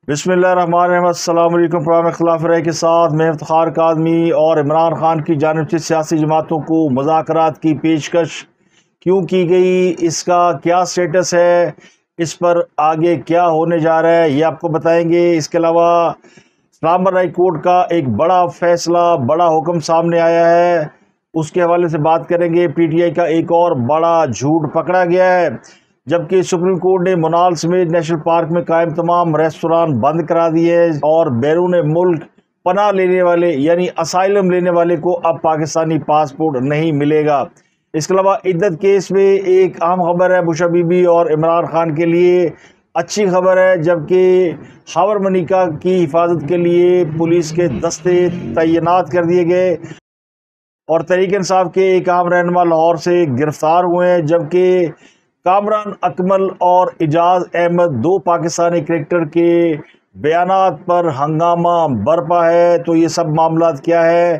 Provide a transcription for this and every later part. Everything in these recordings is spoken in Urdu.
बिस्मिल्लाहिर्रहमानिर्रहीम। अस्सलाम वालेकुम। प्रोग्राम खिलाफ रहे के साथ मैं इफ्तिखार काज़मी और इमरान खान की जानिब से सियासी जमातों को मुज़ाकरात की पेशकश क्यों की गई, इसका क्या स्टेटस है, इस पर आगे क्या होने जा रहा है, ये आपको बताएंगे। इसके अलावा इस्लामाबाद हाई कोर्ट का एक बड़ा फैसला, बड़ा हुक्म सामने आया है, उसके हवाले से बात करेंगे। पीटीआई का एक और बड़ा झूठ पकड़ा गया है, जबकि सुप्रीम कोर्ट ने मुनाल समेत नेशनल पार्क में कायम तमाम रेस्तोरां बंद करा दिए और बैरून मुल्क पनाह लेने वाले यानी असाइलम लेने वाले को अब पाकिस्तानी पासपोर्ट नहीं मिलेगा। इसके अलावा इद्दत केस में एक अहम खबर है बुशरा बीबी और इमरान खान के लिए अच्छी खबर है, जबकि खबर मनिका की हिफाजत के लिए पुलिस के दस्ते तैनात कर दिए गए और तहरीक इंसाफ के एक अहम रहनुमा लाहौर से गिरफ्तार हुए हैं, जबकि कामरान अकमल और इजाज अहमद दो पाकिस्तानी क्रिकेटर के बयानात पर हंगामा बरपा है। तो ये सब मामलात क्या है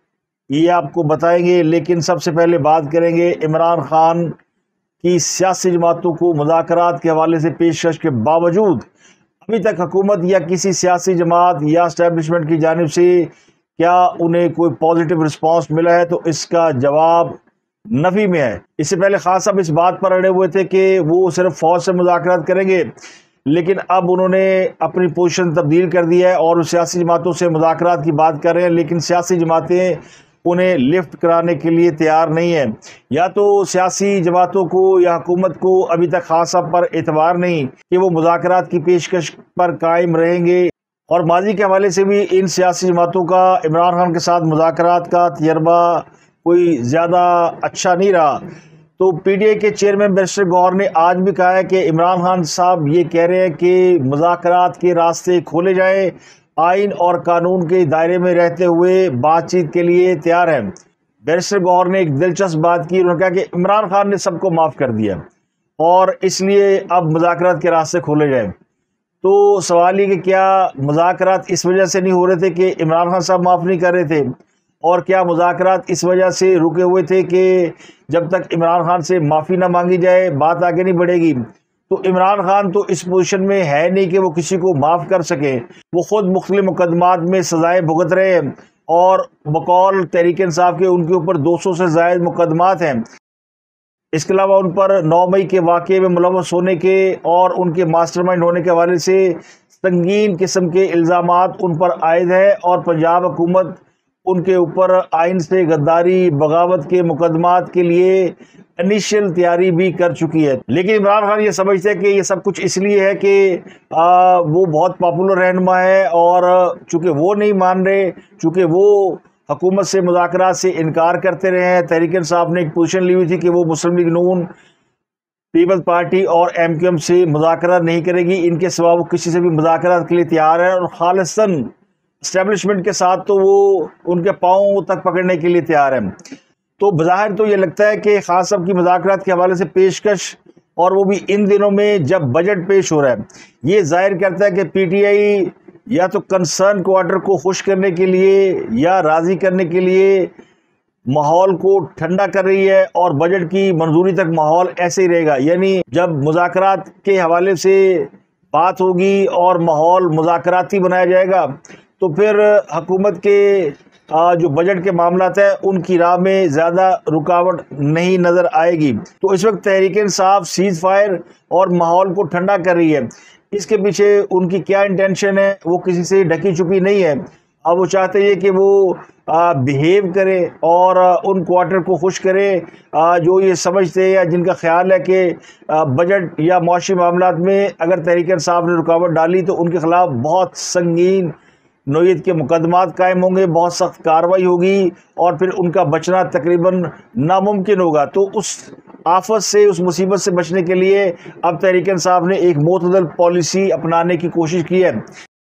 ये आपको बताएंगे, लेकिन सबसे पहले बात करेंगे इमरान खान की सियासी जमातों को मुज़ाकरात के हवाले से पेशकश के बावजूद अभी तक हुकूमत या किसी सियासी जमात या इस्टेब्लिशमेंट की जानिब से क्या उन्हें कोई पॉजिटिव रिस्पांस मिला है। तो इसका जवाब नफी में है। इससे पहले खास साहब इस बात पर अड़े हुए थे कि वो सिर्फ फौज से मुज़ाकरात करेंगे, लेकिन अब उन्होंने अपनी पोजीशन तब्दील कर दी है और सियासी जमातों से मुज़ाकरात की बात कर रहे हैं, लेकिन सियासी जमातें उन्हें लिफ्ट कराने के लिए तैयार नहीं है। या तो सियासी जमातों को या हुकूमत को अभी तक खास साहब पर एतबार नहीं कि वो मुज़ाकरात की पेशकश पर कायम रहेंगे, और माजी के हवाले से भी इन सियासी जमातों का इमरान खान के साथ मुज़ाकरात का तजर्बा कोई ज़्यादा अच्छा नहीं रहा। तो पीटीआई के चेयरमैन बैरिस्टर गौहर ने आज भी कहा है कि इमरान खान साहब ये कह रहे हैं कि मुज़ाकरात के रास्ते खोले जाएं, आइन और कानून के दायरे में रहते हुए बातचीत के लिए तैयार हैं। बैरिस्टर गौहर ने एक दिलचस्प बात की, उन्होंने कहा कि इमरान खान ने सबको माफ़ कर दिया और इसलिए अब मुज़ाकरात के रास्ते खोले जाएं। तो सवाल ये कि क्या मुज़ाकरात इस वजह से नहीं हो रहे थे कि इमरान खान साहब माफ़ नहीं कर रहे थे, और क्या मुज़ाकरात इस वजह से रुके हुए थे कि जब तक इमरान खान से माफ़ी ना मांगी जाए बात आगे नहीं बढ़ेगी। तो इमरान खान तो इस पोजीशन में है नहीं कि वो किसी को माफ़ कर सके, वो ख़ुद मुख्तलिफ मुकदमात में सज़ाएँ भुगत रहे हैं और बकौल तहरीक इंसाफ के उनके ऊपर 200 से ज़ायद मुकदमात हैं। इसके अलावा उन पर 9 मई के वाक़े में मुलव्वस होने के और उनके मास्टरमाइंड होने के हवाले से संगीन किस्म के इल्ज़ामात उन पर आयद है और पंजाब हुकूमत उनके ऊपर आइन से गद्दारी बगावत के मुकदमात के लिए इनिशियल तैयारी भी कर चुकी है। लेकिन इमरान खान ये समझते हैं कि ये सब कुछ इसलिए है कि वो बहुत पॉपुलर रहनुमा है, और चूँकि वो नहीं मान रहे, चूँकि वो हुकूमत से मुज़ाकरात से इनकार करते रहे हैं। तहरीक इंसाफ ने एक पोजीशन ली हुई थी कि वो मुस्लिम लीग नून, पीपल्स पार्टी और एमक्यूएम से मुज़ाकरात नहीं करेगी, इनके सिवा वो किसी से भी मुज़ाकरात के लिए तैयार है, और खालिसन इस्टेब्लिशमेंट के साथ तो वो उनके पाँव तक पकड़ने के लिए तैयार है। तो बज़ाहिर तो ये लगता है कि खास साहब की मुज़ाकरात के हवाले से पेशकश, और वो भी इन दिनों में जब बजट पेश हो रहा है, ये जाहिर करता है कि पीटीआई या तो कंसर्न क्वार्टर को खुश करने के लिए या राज़ी करने के लिए माहौल को ठंडा कर रही है, और बजट की मंजूरी तक माहौल ऐसे ही रहेगा। यानी जब मुज़ाकरात के हवाले से बात होगी और माहौल मुज़ाकराती बनाया जाएगा, तो फिर हुकूमत के जो बजट के मामलात है उनकी राह में ज़्यादा रुकावट नहीं नज़र आएगी। तो इस वक्त तहरीक इंसाफ सीज़ फायर और माहौल को ठंडा कर रही है। इसके पीछे उनकी क्या इंटेंशन है वो किसी से ढकी छुपी नहीं है। अब वो चाहते हैं कि वो बिहेव करे और उन क्वार्टर को खुश करे जो ये समझते हैं या जिनका ख्याल है कि बजट या मुआशी मामलात में अगर तहरीक इंसाफ ने रुकावट डाली तो उनके खिलाफ बहुत संगीन नोयत के मुकदमात कायम होंगे, बहुत सख्त कार्रवाई होगी और फिर उनका बचना तकरीबन नामुमकिन होगा। तो उस आफत से, उस मुसीबत से बचने के लिए अब तहरीक इंसाफ ने एक मोतदल पॉलिसी अपनाने की कोशिश की है,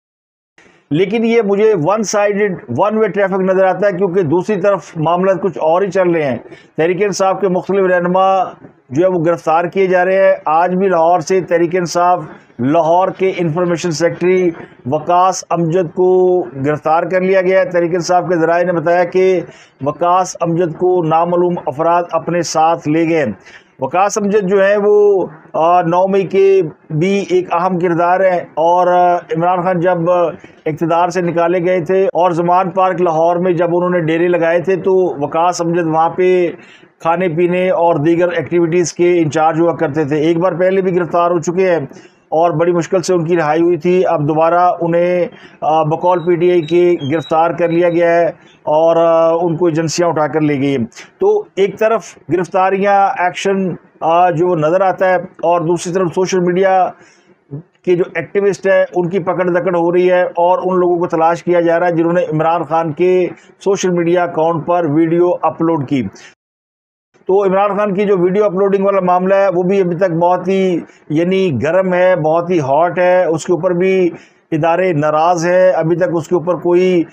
लेकिन ये मुझे one sided one way traffic नज़र आता है, क्योंकि दूसरी तरफ मामला कुछ और ही चल रहे हैं। तहरीक इंसाफ के मुख्तलिफ रहनुमा जो है वो गिरफ्तार किए जा रहे हैं। आज भी लाहौर से तहरीक इंसाफ लाहौर के इंफॉर्मेशन सेक्रेटरी वकास अमजद को गिरफ्तार कर लिया गया है। तहरीक इंसाफ के ज़राए ने बताया कि वकास अमजद को नामालूम अफराद अपने साथ ले गए। وقاص امجد جو ہے وہ 9 مئی کے بھی ایک اہم کردار ہے، اور عمران خان جب اقتدار سے نکالے گئے تھے اور زمان پارک لاہور میں جب انہوں نے ڈیرے لگائے تھے تو وقاص امجد وہاں پہ کھانے پینے اور دیگر ایکٹیویٹیز کے انچارج ہوا کرتے تھے۔ ایک بار پہلے بھی گرفتار ہو چکے ہیں اور بڑی مشکل سے ان کی رہائی ہوئی تھی، اب دوبارہ انہیں بقول پی ٹی آئی کے گرفتار کر لیا گیا ہے اور ان کو ایجنسیاں اٹھا کر لے گئی ہیں۔ تو ایک طرف گرفتاریاں، ایکشن جو نظر آتا ہے، اور دوسری طرف سوشل میڈیا کے جو ایکٹیوسٹ ہے ان کی پکڑ دکڑ ہو رہی ہے اور ان لوگوں کو تلاش کیا جا رہا ہے جنہوں نے عمران خان کے سوشل میڈیا اکاؤنٹ پر ویڈیو اپلوڈ کی۔ تو عمران خان کی جو ویڈیو اپلوڈنگ والا معاملہ ہے وہ بھی ابھی تک بہت ہی گرم ہے، بہت ہی ہاٹ ہے، اس کے اوپر بھی ادارے ناراض ہیں، ابھی تک اس کے اوپر کوئی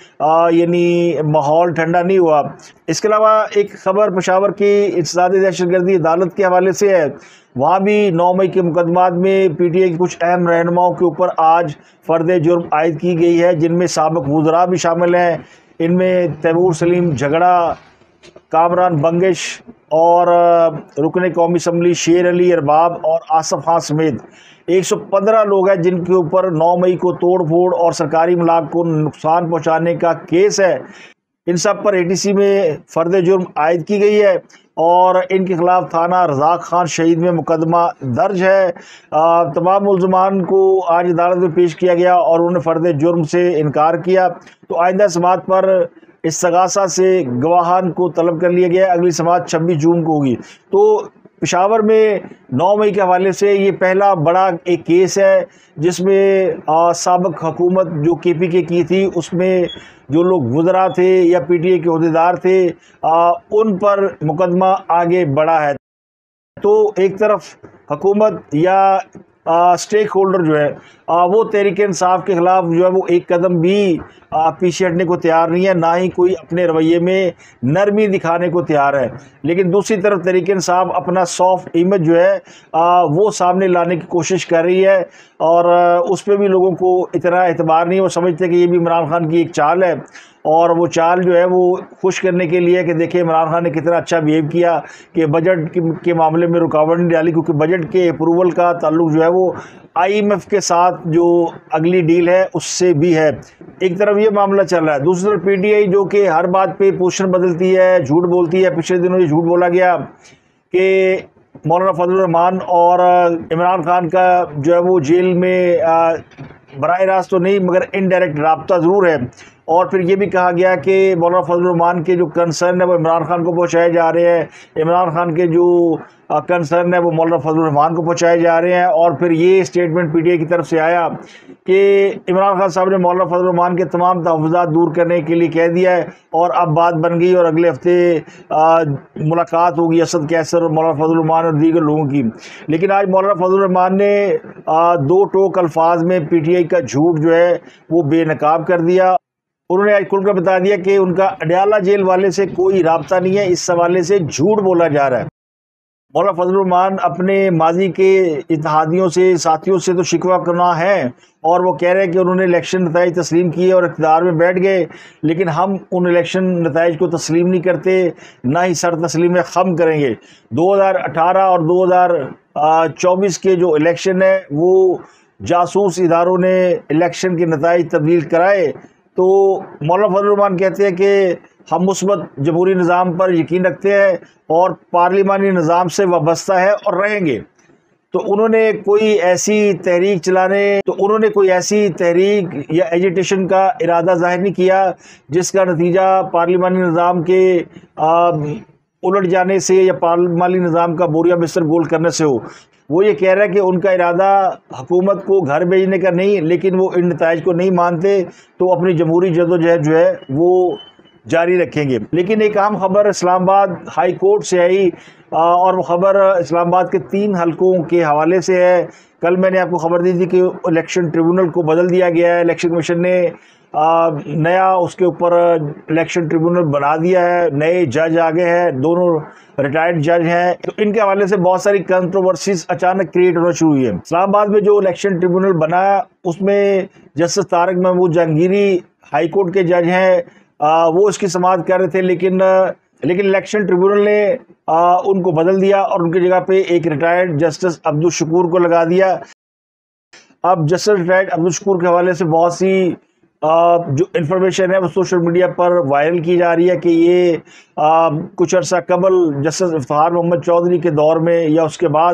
ماحول ٹھنڈا نہیں ہوا۔ اس کے علاوہ ایک خبر پشاور کی انسداد دہشت گردی عدالت کے حوالے سے ہے، وہاں بھی 9 مئی کے مقدمات میں پی ٹی آئی کے کچھ اہم رہنماؤں کے اوپر آج فرد جرم عائد کی گئی ہے، جن میں سابق وزراء بھی شامل ہیں۔ ان میں تیمور سلیم جھگڑا، کامران بنگش اور رکن قومی اسمبلی شیر علی ارباب اور آصف خان سمیت 115 لوگ ہیں جن کے اوپر 9 مئی کو توڑ پھوڑ اور سرکاری املاک کو نقصان پہنچانے کا کیس ہے۔ ان سب پر اے ٹی سی میں فرد جرم عائد کی گئی ہے اور ان کے خلاف تھانہ رزاق خان شہید میں مقدمہ درج ہے۔ تمام ملزمان کو آج عدالت میں پیش کیا گیا اور انہوں نے فرد جرم سے انکار کیا۔ تو آئندہ سماعت پر استغاثہ سے گواہان کو طلب کر لیا گیا ہے، اگلی سماعت 26 جون کو ہوگی۔ تو پشاور میں 9 مئی کے حوالے سے یہ پہلا بڑا ایک کیس ہے جس میں سابق حکومت جو کے پی کے کی تھی اس میں جو لوگ وزراء تھے یا پی ٹی آئی کے عہدیدار تھے ان پر مقدمہ آگے بڑھا ہے۔ تو ایک طرف حکومت یا اسٹیک ہولڈر جو ہے وہ تحریک انصاف کے خلاف جو ہے وہ ایک قدم بھی پیچھے ہٹنے کو تیار نہیں ہے، نہ ہی کوئی اپنے رویے میں نرمی دکھانے کو تیار ہے، لیکن دوسری طرف تحریک انصاف اپنا سافٹ امیج جو ہے وہ سامنے لانے کی کوشش کر رہی ہے اور اس پہ بھی لوگوں کو اتنا اعتبار نہیں ہے، وہ سمجھتے کہ یہ بھی عمران خان کی ایک چال ہے، اور وہ چال جو ہے وہ خوش کرنے کے لیے کہ دیکھیں عمران خان نے کتنا اچھا بیہیو کیا کہ بجٹ کے معاملے میں رکاوٹ نہیں ڈالی، کیونکہ بجٹ کے اپروول کا تعلق جو ہے وہ آئی ایم ایف کے ساتھ جو اگلی ڈیل ہے اس سے بھی ہے۔ ایک طرف یہ معاملہ چل رہا ہے، دوسری طرف پی ٹی آئی جو کہ ہر بات پہ پوزیشن بدلتی ہے، جھوٹ بولتی ہے۔ پچھلے دنوں یہ جھوٹ بولا گیا کہ مولانا فضل الرحمان اور عمران خان کا جو ہے وہ جیل میں براہ راست تو نہیں مگر انڈائریکٹ رابطہ ضرور ہے، اور پھر یہ بھی کہا گیا کہ مولانا فضل الرحمان کے جو کنسرن ہے وہ عمران خان کو پہنچائے جا رہے ہیں، عمران خان کے جو کنسرن ہے وہ مولانا فضل الرحمان کو پہنچائے جا رہے ہیں، اور پھر یہ اسٹیٹمنٹ پی ٹی آئی کی طرف سے آیا کہ عمران خان صاحب نے مولانا فضل الرحمان کے تمام تحفظات دور کرنے کے لیے کہہ دیا ہے، اور اب بات بن گئی اور اگلے ہفتے ملاقات ہوگی اسد کیسر اور مولانا فضل الرحمان اور دیگر لوگوں کی۔ لیکن آج مولانا فضل الرحمان نے 2 ٹوک الفاظ میں پی ٹی آئی کا جھوٹ جو ہے وہ بے نقاب کر دیا۔ انہوں نے آج کھل کر بتا دیا کہ ان کا اڈیالہ جیل والے سے کوئی رابطہ نہیں ہے، اس حوالے سے جھوٹ بولا جا رہا ہے۔ مولانا فضل الرحمان اپنے ماضی کے اتحادیوں سے، ساتھیوں سے تو شکوہ کرنا ہے، اور وہ کہہ رہے ہیں کہ انہوں نے الیکشن نتائج تسلیم کیے اور اقتدار میں بیٹھ گئے، لیکن ہم ان الیکشن نتائج کو تسلیم نہیں کرتے، نہ ہی سر تسلیم خم کریں گے۔ 2018 اور 2024 کے جو الیکشن ہے وہ جاسوس اداروں نے الیکشن کے نتائج تبدیل کرائے۔ تو مولانا فضل الرحمان کہتے ہیں کہ ہم مثبت جمہوری نظام پر یقین رکھتے ہیں اور پارلیمانی نظام سے وابستہ ہے اور رہیں گے۔ تو انہوں نے کوئی ایسی تحریک یا ایجیٹیشن کا ارادہ ظاہر نہیں کیا جس کا نتیجہ پارلیمانی نظام کے الٹ جانے سے یا پارلیمانی نظام کا بوریا بستر گول کرنے سے ہو۔ وہ یہ کہہ رہا ہے کہ ان کا ارادہ حکومت کو گھر بھیجنے کا نہیں، لیکن وہ ان نتائج کو نہیں مانتے تو اپنی جمہوری جدوجہد جو ہے وہ جاری رکھیں گے۔ لیکن ایک اہم خبر اسلام آباد ہائی کورٹ سے آئی، اور وہ خبر اسلام آباد کے 3 حلقوں کے حوالے سے ہے۔ کل میں نے آپ کو خبر دی تھی کہ الیکشن ٹریبونل کو بدل دیا گیا ہے، الیکشن کمیشن نے نیا اس کے اوپر الیکشن ٹریبونل بنا دیا ہے، نئے جج آگے ہیں، دونوں ریٹائرڈ جج ہیں، تو ان کے حوالے سے بہت ساری کنٹروورسیز اچانک کریٹ ہونا شروع ہوئی ہیں۔ اسلام آباد میں جو الیکشن ٹریبونل بنا اس میں justice Tariq Mahmood Jahangiri high court کے جج ہیں، وہ اس کی سماعت کر رہے تھے، لیکن الیکشن ٹریبونل نے ان کو بدل دیا اور ان کی جگہ پہ ایک ریٹائرڈ جسٹس عبدالشکور کو لگا دیا۔ اب جسٹس ریٹائرڈ عبدالشکور کے حوالے سے بہت سی جو انفارمیشن ہے وہ سوشل میڈیا پر وائرل کی جا رہی ہے کہ یہ کچھ عرصہ قبل جسٹس افتخار محمد چودھری کے دور میں یا اس کے بعد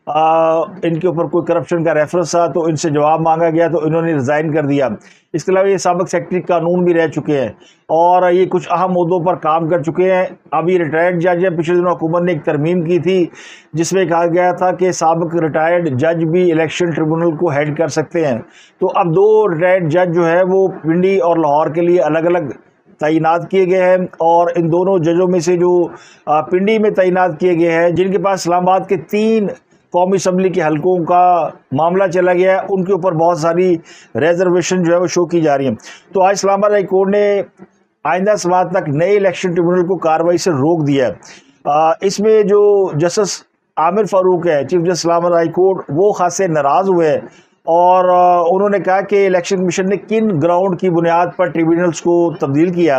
ان کے اوپر کوئی کرپشن کا ریفرنس تھا تو ان سے جواب مانگا گیا تو انہوں نے ریزائن کر دیا۔ اس کے علاوہ یہ سابق سیکرٹری قانون بھی رہ چکے ہیں اور یہ کچھ اہم عہدوں پر کام کر چکے ہیں۔ اب یہ ریٹائرڈ جج ہے۔ پچھلے دنوں حکومت نے ایک ترمیم کی تھی جس میں کہا گیا تھا کہ سابق ریٹائرڈ جج بھی الیکشن ٹریبونل کو ہیڈ کر سکتے ہیں۔ تو اب دو ریٹائرڈ جج جو ہے وہ پنڈی اور لاہور کے لیے الگ الگ تعینات کیے گئے ہیں، اور ان دونوں ججوں میں سے جو پنڈی میں تعینات کیے گئے ہیں، جن کے پاس اسلام آباد کے 3 قومی اسمبلی کے حلقوں کا معاملہ چلا گیا ہے، ان کے اوپر بہت ساری ریزرویشن جو ہے وہ شو کی جا رہی ہیں۔ تو آج اسلام آباد ہائی کورٹ نے آئندہ سماعت تک نئے الیکشن ٹریبونل کو کارروائی سے روک دیا ہے۔ اس میں جو جسٹس عامر فاروق ہے، چیف جسٹس اسلام آباد ہائی کورٹ، وہ خاصے ناراض ہوئے ہیں اور انہوں نے کہا کہ الیکشن کمیشن نے کن گراؤنڈ کی بنیاد پر ٹریبونلز کو تبدیل کیا،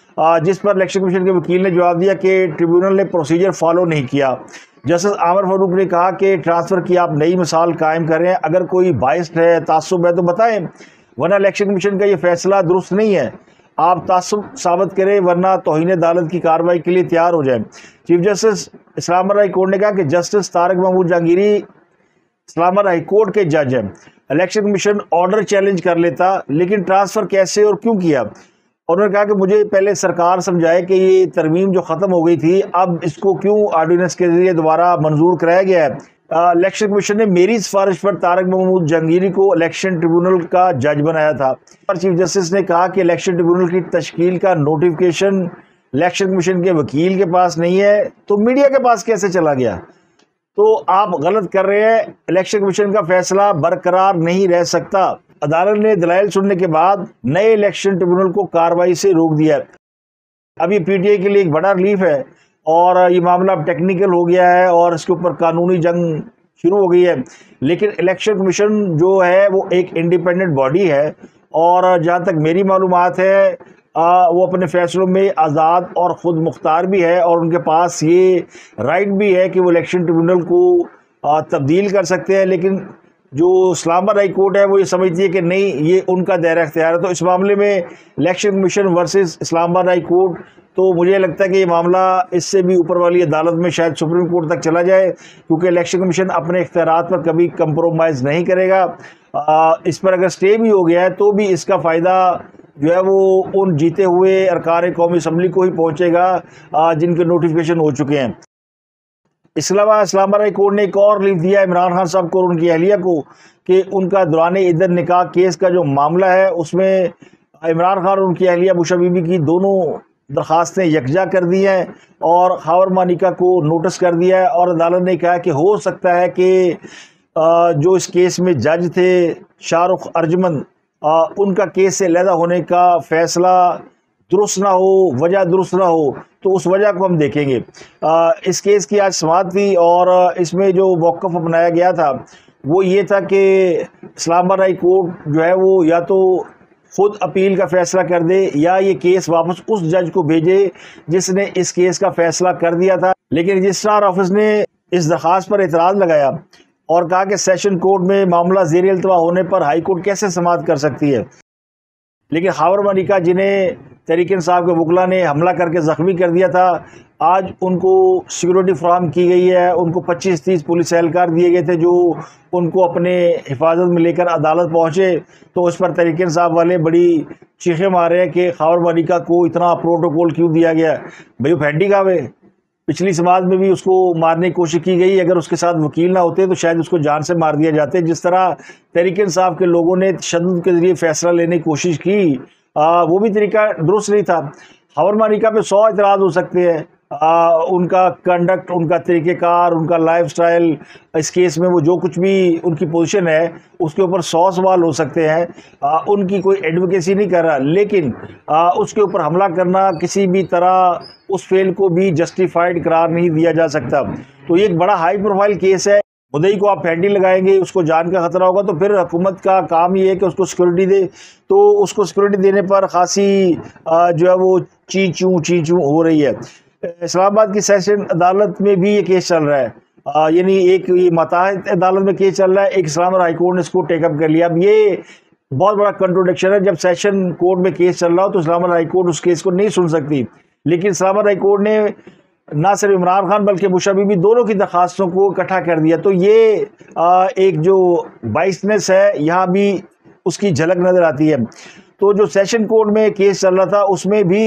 جس پر الیکشن کمیشن کے وکیل نے جواب دیا کہ ٹریبونل نے پروسیجر فالو نہیں کیا۔ جسٹس عامر فاروق نے کہا کہ ٹرانسفر کی آپ نئی مثال قائم کریں، اگر کوئی بائسڈ ہے، تعصب ہے تو بتائیں، ورنہ الیکشن کمیشن کا یہ فیصلہ درست نہیں ہے۔ آپ تعصب ثابت کریں ورنہ توہین عدالت کی کارروائی کے لیے تیار ہو جائیں۔ چیف جسٹس اسلام آباد ہائی کورٹ نے کہا کہ justice Tariq Mahmood Jahangiri Islamabad high court کے جج ہیں، الیکشن کمیشن آرڈر چیلنج کر لیتا، لیکن ٹرانسفر کیسے اور کیوں کیا؟ اور انہوں نے کہا کہ مجھے پہلے سرکار سمجھائے کہ یہ ترمیم جو ختم ہو گئی تھی اب اس کو کیوں آرڈیننس کے ذریعے دوبارہ منظور کرایا گیا ہے۔ الیکشن کمیشن نے میری سفارش پر طارق محمود جہانگیری کو الیکشن ٹریبونل کا جج بنایا تھا۔ اور چیف جسٹس نے کہا کہ الیکشن ٹریبونل کی تشکیل کا نوٹیفیکیشن الیکشن کمیشن کے وکیل کے پاس نہیں ہے تو میڈیا کے پاس کیسے چلا گیا؟ تو آپ غلط کر رہے ہیں، الیکشن کمیشن کا فیصلہ برقرار نہیں رہ سکتا۔ عدالت نے دلائل سننے کے بعد نئے الیکشن ٹریبونل کو کارروائی سے روک دیا۔ اب یہ پی ٹی آئی کے لیے ایک بڑا ریلیف ہے اور یہ معاملہ اب ٹیکنیکل ہو گیا ہے اور اس کے اوپر قانونی جنگ شروع ہو گئی ہے، لیکن الیکشن کمیشن جو ہے وہ ایک انڈیپینڈنٹ باڈی ہے اور جہاں تک میری معلومات ہے وہ اپنے فیصلوں میں آزاد اور خود مختار بھی ہے اور ان کے پاس یہ رائٹ بھی ہے کہ وہ الیکشن ٹریبونل کو تبدیل کر سکتے ہیں، لیکن جو اسلام آباد ہائی کورٹ ہے وہ یہ سمجھتی ہے کہ نہیں، یہ ان کا دائرہ اختیار ہے۔ تو اس معاملے میں الیکشن کمیشن ورسز اسلام آباد ہائی کورٹ، تو مجھے لگتا ہے کہ یہ معاملہ اس سے بھی اوپر والی عدالت میں شاید سپریم کورٹ تک چلا جائے، کیونکہ الیکشن کمیشن اپنے اختیارات پر کبھی کمپرومائز نہیں کرے گا۔ اس پر اگر اسٹے بھی ہو گیا ہے تو بھی اس کا فائدہ جو ہے وہ ان جیتے ہوئے ارکان قومی اسمبلی کو ہی پہنچے گا جن کے نوٹیفیکیشن ہو چکے ہیں۔ اس کے علاوہ اسلام آباد ہائی کورٹ نے ایک اور ریلیف دیا ہے عمران خان صاحب کو اور ان کی اہلیہ کو کہ ان کا دوران عدت نکاح کیس کا جو معاملہ ہے اس میں عمران خان اور ان کی اہلیہ بشرا بی بی کی دونوں درخواستیں یکجا کر دی ہیں اور خاور مانیکا کو نوٹس کر دیا ہے، اور عدالت نے کہا کہ ہو سکتا ہے کہ جو اس کیس میں جج تھے شاہ رخ ارجمن، ان کا کیس سے علیحدہ ہونے کا فیصلہ درست نہ ہو، وجہ درست نہ ہو، تو اس وجہ کو ہم دیکھیں گے۔ اس کیس کی آج سماعت تھی اور اس میں جو موقف اپنایا گیا تھا وہ یہ تھا کہ اسلام آباد ہائی کورٹ جو ہے وہ یا تو خود اپیل کا فیصلہ کر دے یا یہ کیس واپس اس جج کو بھیجے جس نے اس کیس کا فیصلہ کر دیا تھا، لیکن رجسٹرار آفس نے اس درخواست پر اعتراض لگایا اور کہا کہ سیشن کورٹ میں معاملہ زیر التوا ہونے پر ہائی کورٹ کیسے سماعت کر سکتی ہے۔ لیکن خاور مانیکا جنہیں تحریک انصاف کے وکلاء نے حملہ کر کے زخمی کر دیا تھا، آج ان کو سیکورٹی فراہم کی گئی ہے، ان کو 25-30 پولیس اہلکار دیے گئے تھے جو ان کو اپنے حفاظت میں لے کر عدالت پہنچے، تو اس پر تحریک انصاف والے بڑی چیخیں مار رہے ہیں کہ خاور مانیکا کو اتنا پروٹوکول کیوں دیا گیا۔ بھائی پھینڈی کاوے پچھلی سماعت میں بھی اس کو مارنے کی کوشش کی گئی، اگر اس کے ساتھ وکیل نہ ہوتے تو شاید اس کو جان سے مار دیا جاتے۔ جس طرح تحریک انصاف کے لوگوں نے تشدد کے ذریعے فیصلہ لینے کی کوشش کی، وہ بھی طریقہ درست نہیں تھا۔ خاور مانیکا پہ 100 اعتراض ہو سکتے ہیں، ان کا کنڈکٹ، ان کا طریقہ کار، ان کا لائف سٹائل، اس کیس میں وہ جو کچھ بھی ان کی پوزیشن ہے اس کے اوپر 100 سوال ہو سکتے ہیں۔ ان کی کوئی ایڈوکیسی نہیں کر رہا، لیکن اس کے اوپر حملہ کرنا کسی بھی طرح اس فعل کو بھی جسٹیفائڈ قرار نہیں دیا جا سکتا۔ تو یہ ایک بڑا ہائی پروفائل کیس ہے، مدعی کو آپ پھینڈی لگائیں گے، اس کو جان کا خطرہ ہوگا، تو پھر حکومت کا کام یہ ہے کہ اس کو سیکورٹی دے، تو اس کو سیکورٹی دینے پر خاصی جو ہے وہ چی چوں ہو رہی ہے۔ اسلام آباد کی سیشن عدالت میں بھی یہ کیس چل رہا ہے، یعنی ایک یہ ماتحت عدالت میں کیس چل رہا ہے، ایک اسلام آباد ہائی کورٹ نے اس کو ٹیک اپ کر لیا۔ اب یہ بہت بڑا کنٹروڈکشن ہے، جب سیشن کورٹ میں کیس چل رہا ہو تو اسلام آباد ہائی کورٹ اس کیس کو نہیں سن سکتی، لیکن اسلام آباد ہائی کورٹ نے نہ صرف عمران خان بلکہ بشرا بی بی دونوں کی درخواستوں کو اکٹھا کر دیا۔ تو یہ ایک جو بائسنس ہے یہاں بھی اس کی جھلک نظر آتی ہے۔ تو جو سیشن کورٹ میں کیس چل رہا تھا اس میں بھی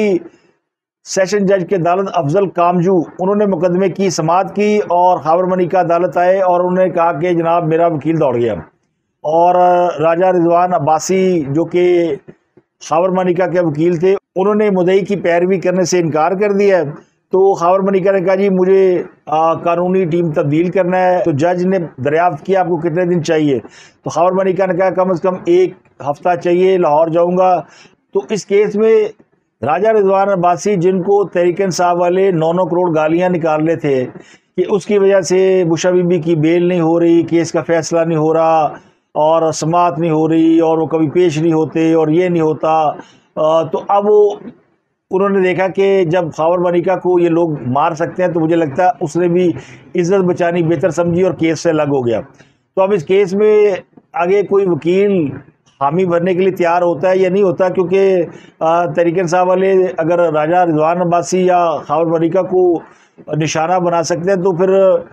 سیشن جج کے عدالت افضل کامجو انہوں نے مقدمے کی سماعت کی اور خاور ملکہ عدالت آئے اور انہوں نے کہا کہ جناب میرا وکیل دوڑ گیا، اور راجہ رضوان عباسی جو کہ خاور ملکہ کے وکیل تھے انہوں نے مدعی کی پیروی کرنے سے انکار کر دیا۔ تو خاور ملکہ نے کہا جی مجھے قانونی ٹیم تبدیل کرنا ہے۔ تو جج نے دریافت کیا آپ کو کتنے دن چاہیے، تو خاور ملکہ نے کہا کم از کم 1 ہفتہ چاہیے، لاہور جاؤں گا۔ تو اس کیس میں راجہ رضوان عباسی جن کو تحریک انصاف والے 9 کروڑ گالیاں نکالنے تھے کہ اس کی وجہ سے بشرا بی بی کی بیل نہیں ہو رہی، کیس کا فیصلہ نہیں ہو رہا اور سماعت نہیں ہو رہی اور وہ کبھی پیش نہیں ہوتے اور یہ نہیں ہوتا، تو اب انہوں نے دیکھا کہ جب خاور ملکہ کو یہ لوگ مار سکتے ہیں تو مجھے لگتا ہے اس نے بھی عزت بچانی بہتر سمجھی اور کیس سے الگ ہو گیا۔ تو اب اس کیس میں آگے کوئی وکیل حامی بھرنے کے لیے تیار ہوتا ہے یا نہیں ہوتا، کیونکہ تحریک انصاف والے اگر راجہ رضوان عباسی یا خاور ملکہ کو نشانہ بنا سکتے ہیں تو پھر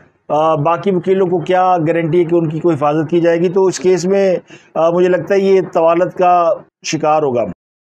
باقی وکیلوں کو کیا گارنٹی ہے کہ ان کی کوئی حفاظت کی جائے گی۔ تو اس کیس میں مجھے لگتا ہے یہ طوالت کا شکار ہوگا۔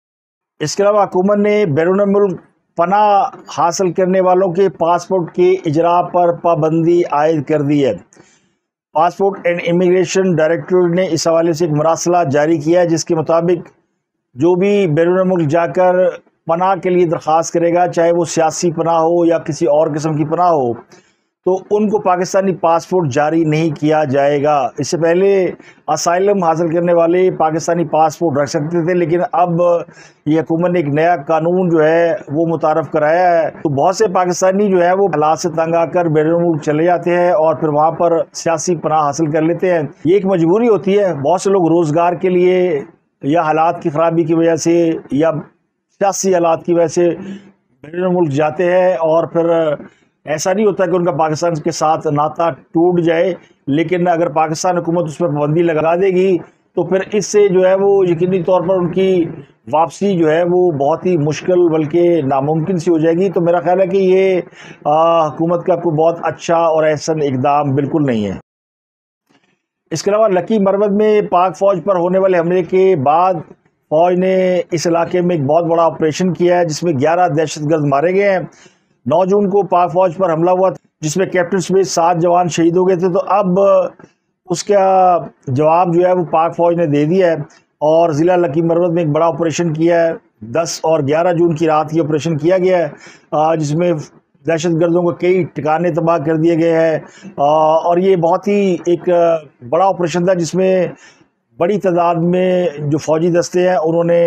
اس کے علاوہ حکومت نے بیرون ملک پناہ حاصل کرنے والوں کے پاسپورٹ کے اجراء پر پابندی عائد کر دی ہے۔ پاسپورٹ اینڈ امیگریشن ڈائریکٹوریٹ نے اس حوالے سے ایک مراسلہ جاری کیا ہے جس کے مطابق جو بھی بیرون ملک جا کر پناہ کے لیے درخواست کرے گا، چاہے وہ سیاسی پناہ ہو یا کسی اور قسم کی پناہ ہو، تو ان کو پاکستانی پاسپورٹ جاری نہیں کیا جائے گا۔ اس سے پہلے اسائلم حاصل کرنے والے پاکستانی پاسپورٹ رکھ سکتے تھے، لیکن اب یہ حکومت نے ایک نیا قانون جو ہے وہ متعارف کرایا ہے۔ تو بہت سے پاکستانی جو ہے وہ حالات سے تنگ آ کر بیرون ملک چلے جاتے ہیں اور پھر وہاں پر سیاسی پناہ حاصل کر لیتے ہیں۔ یہ ایک مجبوری ہوتی ہے، بہت سے لوگ روزگار کے لیے یا حالات کی خرابی کی وجہ سے یا سیاسی حالات کی وجہ سے بیرون ملک جاتے ہیں، اور پھر ایسا نہیں ہوتا کہ ان کا پاکستان کے ساتھ ناطہ ٹوٹ جائے، لیکن اگر پاکستان حکومت اس پر پابندی لگا دے گی تو پھر اس سے جو ہے وہ یقینی طور پر ان کی واپسی جو ہے وہ بہت ہی مشکل بلکہ ناممکن سی ہو جائے گی۔ تو میرا خیال ہے کہ یہ حکومت کا کوئی بہت اچھا اور احسن اقدام بالکل نہیں ہے۔ اس کے علاوہ لکی مروت میں پاک فوج پر ہونے والے حملے کے بعد فوج نے اس علاقے میں ایک بہت بڑا آپریشن کیا ہے جس میں 11 دہشت گرد مارے گئے ہیں۔ 9 جون کو پاک فوج پر حملہ ہوا جس میں کیپٹن سمیت 7 جوان شہید ہو گئے تھے۔ تو اب اس کا جواب جو ہے وہ پاک فوج نے دے دیا ہے اور ضلع لکی مروت میں ایک بڑا آپریشن کیا ہے۔ 10 اور 11 جون کی رات یہ آپریشن کیا گیا ہے جس میں دہشت گردوں کو کئی ٹھکانے تباہ کر دیے گئے ہیں، اور یہ بہت ہی ایک بڑا آپریشن تھا جس میں بڑی تعداد میں جو فوجی دستے ہیں انہوں نے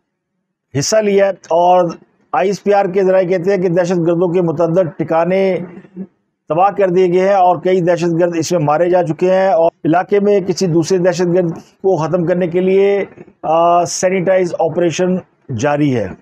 حصہ لیا ہے۔ اور ISPR کے ذرائع کہتے ہیں کہ دہشت گردوں کے متعدد ٹھکانے تباہ کر دیے گئے ہیں اور کئی دہشت گرد اس میں مارے جا چکے ہیں، اور علاقے میں کسی دوسرے دہشت گرد کو ختم کرنے کے لیے سینیٹائز آپریشن جاری ہے۔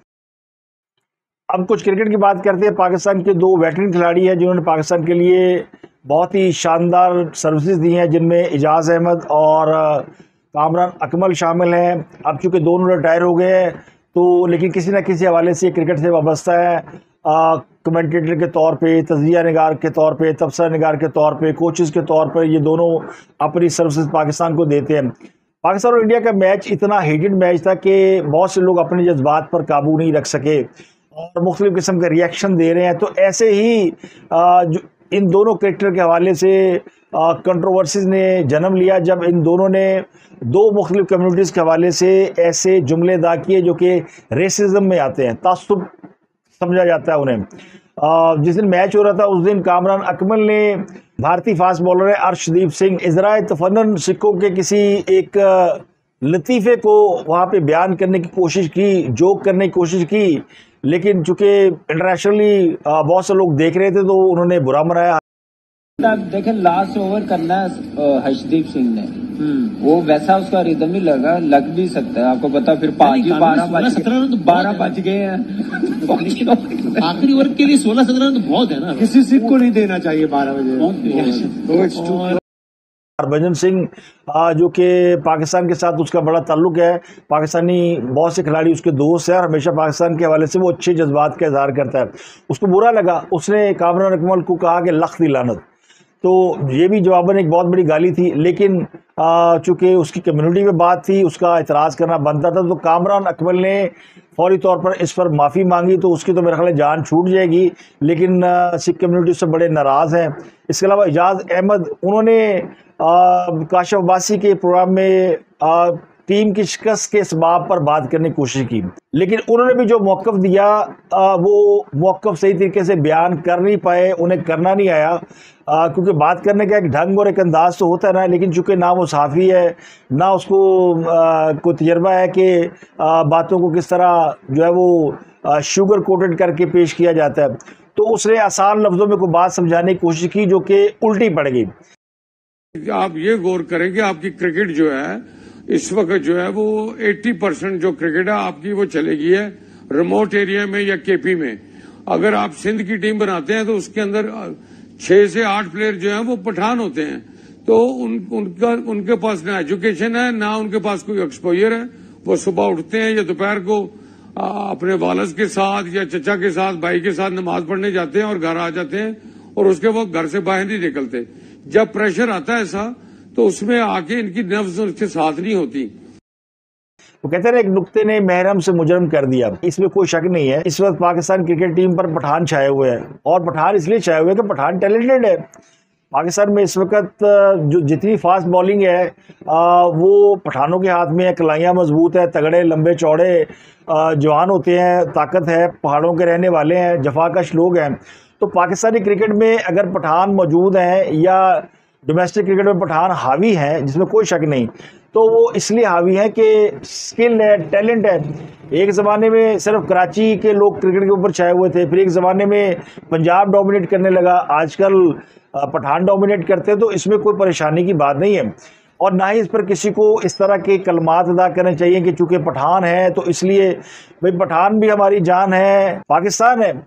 اب کچھ کرکٹ کی بات کرتے ہیں۔ پاکستان کے 2 ویٹرن کھلاڑی ہیں جنہوں نے پاکستان کے لیے بہت ہی شاندار سروسز دی ہیں، جن میں اعجاز احمد اور کامران اکمل شامل ہیں۔ اب چونکہ دونوں ریٹائر ہو گئے ہیں تو لیکن کسی نہ کسی حوالے سے کرکٹ سے وابستہ ہے، کمنٹیٹر کے طور پہ، تجزیہ نگار کے طور پہ، تبصرہ نگار کے طور پہ، کوچز کے طور پر یہ دونوں اپنی سروسز پاکستان کو دیتے ہیں۔ پاکستان اور انڈیا کا میچ اتنا ہیٹڈ میچ تھا کہ بہت سے لوگ اپنے جذبات پر قابو نہیں رکھ سکے اور مختلف قسم کے ریئیکشن دے رہے ہیں۔ تو ایسے ہی جو ان دونوں کرکٹر کے حوالے سے کنٹروورسیز نے جنم لیا جب ان دونوں نے 2 مختلف کمیونٹیز کے حوالے سے ایسے جملے ادا کیے جو کہ ریسزم میں آتے ہیں، تعصب سمجھا جاتا ہے انہیں۔ جس دن میچ ہو رہا تھا اس دن کامران اکمل نے بھارتی فاسٹ بالر ارشدیپ سنگھ ازرائے تفنن سکھوں کے کسی ایک لطیفے کو وہاں پہ بیان کرنے کی کوشش کی، جوک کرنے کی کوشش کی، لیکن چونکہ انٹرنیشنلی بہت سے لوگ دیکھ رہے تھے تو انہوں نے برا منایا۔ دیکھیں لاسٹ اوور کرنا ہے ہرشدیپ سنگھ نے، وہ ویسا اس کا ریدم نہیں لگا، لگ بھی سکتا ہے، آپ کو پتا پھر 12 بج گئے ہیں آخری ورگ کے لیے 16-17 رن تو بہت ہے نا، کسی سکھ کو نہیں دینا چاہیے 12 بجے. ہربھجن سنگھ جو کہ پاکستان کے ساتھ اس کا بڑا تعلق ہے، پاکستانی بہت سے کھلاڑی اس کے دوست ہیں اور ہمیشہ پاکستان کے حوالے سے وہ اچھے جذبات کا اظہار کرتا ہے. اس کو برا لگا، اس نے کامران اکمل کو کہا کہ لخت دی لعنت، تو یہ بھی جواباً ایک بہت بڑی گالی تھی، لیکن چونکہ اس کی کمیونٹی میں بات تھی، اس کا اعتراض کرنا بنتا تھا، تو کامران اکمل نے فوری طور پر اس پر معافی مانگی، تو اس کی تو میرے خیال ہے جان چھوٹ جائے گی، لیکن سکھ کمیونٹی سے بڑے ناراض ہیں. اس کے علاوہ اعجاز احمد، انہوں نے کاشف عباسی کے پروگرام میں ٹیم کی شکست کے اسباب پر بات کرنے کی کوشش کی، لیکن انہوں نے بھی جو موقف دیا وہ موقف صحیح طریقے سے بیان کر نہیں پائے، انہیں کرنا نہیں آیا، کیونکہ بات کرنے کا ایک ڈھنگ اور ایک انداز تو ہوتا ہے نا، لیکن چونکہ نہ وہ صحافی ہے، نہ اس کو کوئی تجربہ ہے کہ باتوں کو کس طرح جو ہے وہ شوگر کوٹڈ کر کے پیش کیا جاتا ہے، تو اس نے آسان لفظوں میں کوئی بات سمجھانے کی کوشش کی جو کہ الٹی پڑ گئی. آپ یہ غور کریں کہ آپ کی کرکٹ جو ہے اس وقت جو ہے وہ 80% جو کرکٹ ہے آپ کی وہ چلے گی ہے ریموٹ ایریا میں یا کے پی میں. اگر آپ سندھ کی ٹیم بناتے ہیں تو اس کے اندر 6 سے 8 پلیئر جو ہیں وہ پٹھان ہوتے ہیں، تو ان کے پاس نہ ایجوکیشن ہے، نہ ان کے پاس کوئی ایکسپوجر ہے. وہ صبح اٹھتے ہیں یا دوپہر کو اپنے والد کے ساتھ یا چچا کے ساتھ، بھائی کے ساتھ نماز پڑھنے جاتے ہیں اور گھر آ جاتے ہیں، اور اس کے بعد گھر سے باہر نہیں نکلتے. جب پریشر آتا ہے ایسا تو اس میں آ کے ان کی نفس اس کے ساتھ نہیں ہوتی. وہ کہتے ہیں ایک نقطے نے محرم سے مجرم کر دیا، اس میں کوئی شک نہیں ہے. اس وقت پاکستان کرکٹ ٹیم پر پٹھان چھائے ہوئے ہیں، اور پٹھان اس لیے چھائے ہوئے ہیں کہ پٹھان ٹیلنٹڈ ہے. پاکستان میں اس وقت جو جتنی فاسٹ بالنگ ہے وہ پٹھانوں کے ہاتھ میں ہے. کلائیاں مضبوط ہے، تگڑے لمبے چوڑے جوان ہوتے ہیں، طاقت ہے، پہاڑوں کے رہنے والے ہیں، جفاکش لوگ ہیں. تو پاکستانی کرکٹ میں اگر پٹھان موجود ہیں یا ڈومیسٹک کرکٹ میں پٹھان حاوی ہیں، جس میں کوئی شک نہیں، تو وہ اس لیے حاوی ہیں کہ سکل ہے، ٹیلنٹ ہے. ایک زمانے میں صرف کراچی کے لوگ کرکٹ کے اوپر چھائے ہوئے تھے، پھر ایک زمانے میں پنجاب ڈومینیٹ کرنے لگا، آج کل پٹھان ڈومینیٹ کرتے ہیں. تو اس میں کوئی پریشانی کی بات نہیں ہے، اور نہ ہی اس پر کسی کو اس طرح کے کلمات ادا کرنے چاہیے کہ چونکہ پٹھان ہے تو اس لیے بھئی پٹھان بھی ہماری جان ہے، پاکستان ہے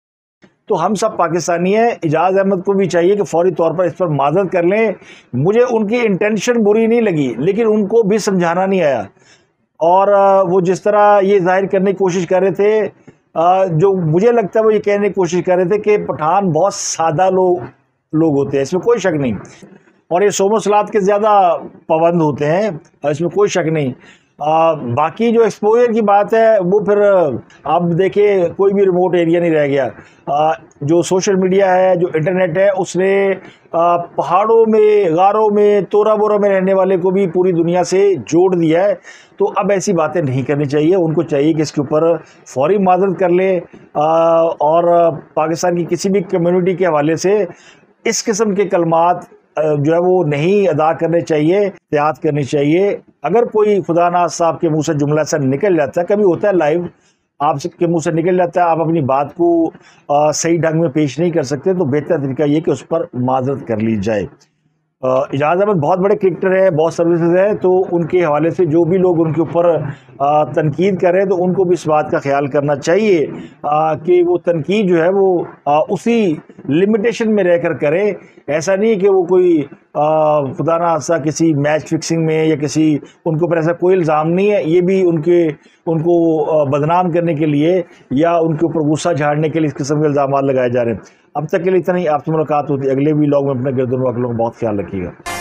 تو ہم سب پاکستانی ہیں. اعجاز احمد کو بھی چاہیے کہ فوری طور پر اس پر معذرت کر لیں. مجھے ان کی انٹینشن بری نہیں لگی، لیکن ان کو بھی سمجھانا نہیں آیا، اور وہ جس طرح یہ ظاہر کرنے کی کوشش کر رہے تھے، جو مجھے لگتا ہے وہ یہ کہنے کی کوشش کر رہے تھے کہ پٹھان بہت سادہ لوگ ہوتے ہیں، اس میں کوئی شک نہیں، اور یہ صوم و صلات کے زیادہ پابند ہوتے ہیں، اس میں کوئی شک نہیں. باقی جو ایکسپوجر کی بات ہے وہ پھر آپ دیکھیں کوئی بھی ریموٹ ایریا نہیں رہ گیا. جو سوشل میڈیا ہے، جو انٹرنیٹ ہے، اس نے پہاڑوں میں، غاروں میں، تورا بورا میں رہنے والے کو بھی پوری دنیا سے جوڑ دیا ہے. تو اب ایسی باتیں نہیں کرنی چاہیے، ان کو چاہیے کہ اس کے اوپر فوری معذرت کر لیں، اور پاکستان کی کسی بھی کمیونٹی کے حوالے سے اس قسم کے کلمات جو ہے وہ نہیں ادا کرنے چاہیے، احتیاط کرنی چاہیے. اگر کوئی خدا نخواستہ آپ کے منہ سے جملہ ایسا نکل جاتا ہے، کبھی ہوتا ہے لائیو آپ کے منہ سے نکل جاتا ہے، آپ اپنی بات کو صحیح ڈھنگ میں پیش نہیں کر سکتے، تو بہتر طریقہ یہ کہ اس پر معذرت کر لی جائے. اعجاز احمد بہت بڑے کرکٹر ہیں، بہت سروسز ہیں، تو ان کے حوالے سے جو بھی لوگ ان کے اوپر تنقید کر رہے ہیں تو ان کو بھی اس بات کا خیال کرنا چاہیے کہ وہ تنقید جو ہے وہ اسی لمیٹیشن میں رہ کر کریں. ایسا نہیں کہ وہ کوئی خدا نخواستہ کسی میچ فکسنگ میں یا کسی ان کے اوپر ایسا کوئی الزام نہیں ہے، یہ بھی ان کو بدنام کرنے کے لیے یا ان کے اوپر غصہ جھاڑنے کے لیے اس قسم کے الزامات لگائے جا رہے ہیں. اب تک کے لیے اتنا ہی. آپ سے ملاقات ہوتی ہے اگلے ویلاگ میں. اپنے گرد و نواح کا بہت خیال رکھیے گا.